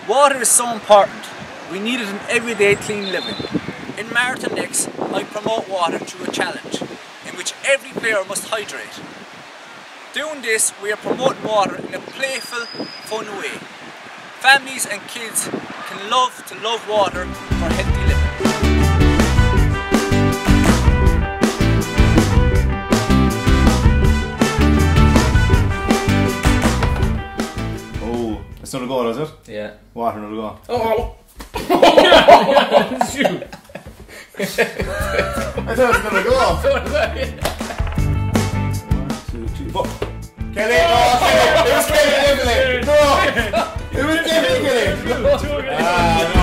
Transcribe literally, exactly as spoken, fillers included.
Water is so important. We need it in everyday clean living. In Marathon X, I promote water through a challenge, in which every player must hydrate. Doing this, we are promoting water in a playful, fun way. Families and kids can love to love water for healthy living. Oh, it's another goal, is it? Yeah. Water, another goal. Oh! Shoot! I thought it was gonna go. One, two, three, four. Kelly! Oh, Kelly! It was Kelly! No! It was Kelly! Kelly! Ah, no.